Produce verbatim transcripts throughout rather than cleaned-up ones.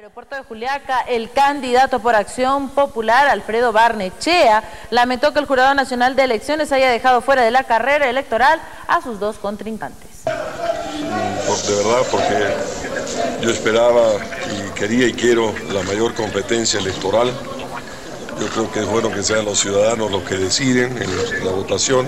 Aeropuerto de Juliaca, el candidato por Acción Popular, Alfredo Barnechea, lamentó que el Jurado Nacional de Elecciones haya dejado fuera de la carrera electoral a sus dos contrincantes. Por, de verdad, porque yo esperaba y quería y quiero la mayor competencia electoral. Yo creo que es bueno que sean los ciudadanos los que deciden en la votación.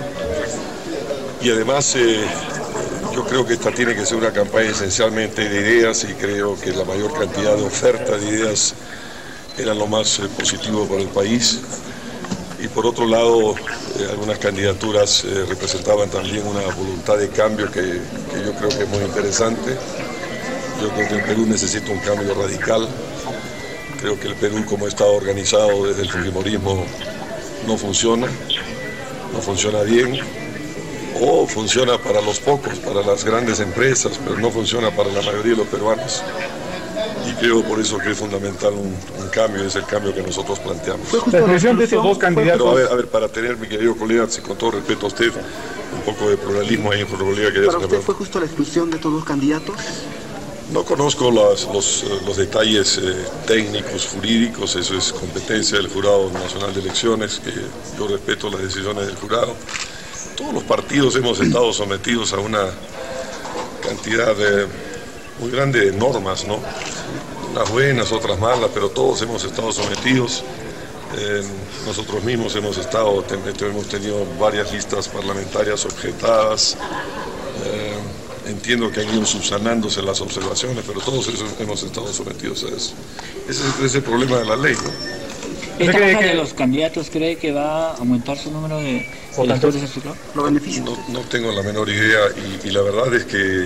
Y además, eh, yo creo que esta tiene que ser una campaña esencialmente de ideas y creo que la mayor cantidad de ofertas de ideas era lo más eh, positivo para el país. Y por otro lado, eh, algunas candidaturas eh, representaban también una voluntad de cambio que, que yo creo que es muy interesante. Yo creo que el Perú necesita un cambio radical. Creo que el Perú, como está organizado desde el fujimorismo, no funciona, no funciona bien. O funciona para los pocos, para las grandes empresas, pero no funciona para la mayoría de los peruanos. Y creo por eso que es fundamental un, un cambio, es el cambio que nosotros planteamos. La exclusión de estos dos candidatos. Pero a ver, a ver, para tener, mi querido colega, con todo respeto a usted, un poco de pluralismo ahí en su colega. ¿Para usted fue justo la exclusión de estos dos candidatos? No conozco las, los, los detalles eh, técnicos, jurídicos, eso es competencia del Jurado Nacional de Elecciones, que yo respeto las decisiones del jurado. Todos los partidos hemos estado sometidos a una cantidad de, muy grande de normas, ¿no? Unas buenas, otras malas, pero todos hemos estado sometidos. Eh, nosotros mismos hemos estado, ten, hemos tenido varias listas parlamentarias objetadas. Eh, entiendo que han ido subsanándose las observaciones, pero todos esos hemos estado sometidos a eso. Ese es, es el problema de la ley, ¿no? ¿Esta caja de los candidatos cree que va a aumentar su número de electores en su lado? ¿Lo beneficia? No, no tengo la menor idea y, y la verdad es que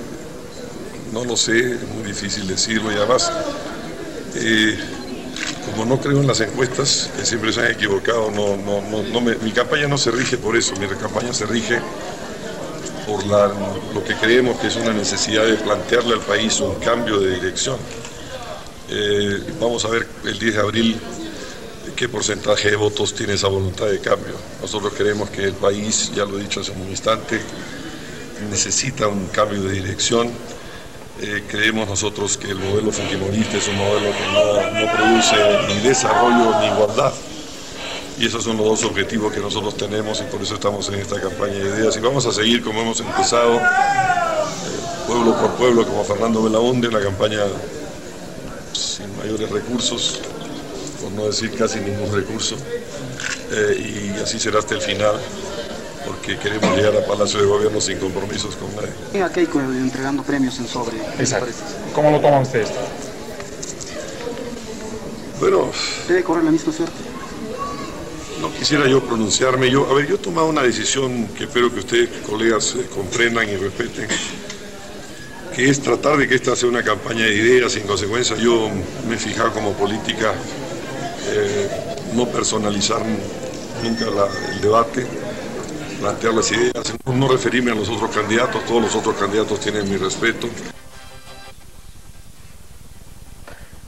no lo sé, es muy difícil decirlo y además, eh, como no creo en las encuestas, que siempre se han equivocado, no, no, no, no me, mi campaña no se rige por eso, mi campaña se rige por la, lo que creemos que es una necesidad de plantearle al país un cambio de dirección. Eh, vamos a ver el diez de abril qué porcentaje de votos tiene esa voluntad de cambio. Nosotros creemos que el país, ya lo he dicho hace un instante, necesita un cambio de dirección. Eh, creemos nosotros que el modelo fujimorista es un modelo que no, no produce ni desarrollo ni igualdad. Y esos son los dos objetivos que nosotros tenemos y por eso estamos en esta campaña de ideas. Y vamos a seguir como hemos empezado, eh, pueblo por pueblo, como Fernando Belaunde, una campaña sin mayores recursos, por no decir casi ningún recurso, eh, y así será hasta el final, porque queremos llegar a Palacio de Gobierno sin compromisos con nadie. ¿Y a Keiko entregando premios en sobre? Exacto. ¿Cómo lo toman ustedes? Bueno, ¿debe correr la misma suerte? No quisiera yo pronunciarme. Yo, a ver, yo he tomado una decisión que espero que ustedes, colegas, eh, comprendan y respeten, que es tratar de que esta sea una campaña de ideas. En consecuencia, yo me he fijado como política eh, no personalizar nunca la, el debate, plantear las ideas, no, no referirme a los otros candidatos. Todos los otros candidatos tienen mi respeto.